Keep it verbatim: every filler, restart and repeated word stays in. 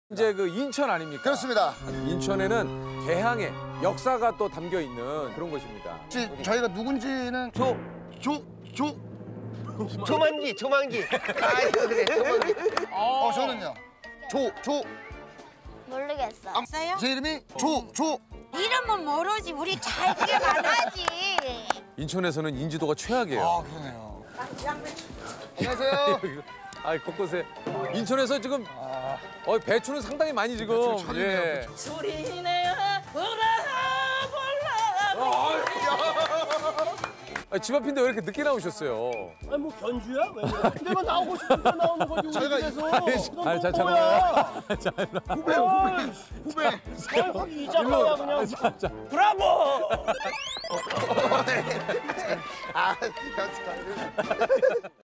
이제 그 인천 아닙니까? 그렇습니다. 인천에는 개항의 역사가 또 담겨 있는 그런 곳입니다. 혹시 저희가 누군지는 조, 조, 조, 조만기, 조만기. 아, 그래, 조만기. 어, 저는요. 조, 조. 모르겠어. 아, 있어요? 제 이름이 조, 조. 이름은 모르지. 우리 잘게 만나지. 인천에서는 인지도가 최악이에요. 아, 그러네요. 안녕하세요. 아, 곳곳에 인천에서 지금 어, 배추는 상당히 많이 지금 예. 소리내어 오라 아, 집 앞인데 왜 이렇게 늦게 나오셨어요? 아니 뭐 견주야? 왜? 내가 나오고 싶은데 나오는 거지 우리 저희가- 집에서. 아니, 자, 뭐야? 후배, 후배, 후배. 아이 확 이자마야 그냥. 자, 자. 브라보! 아,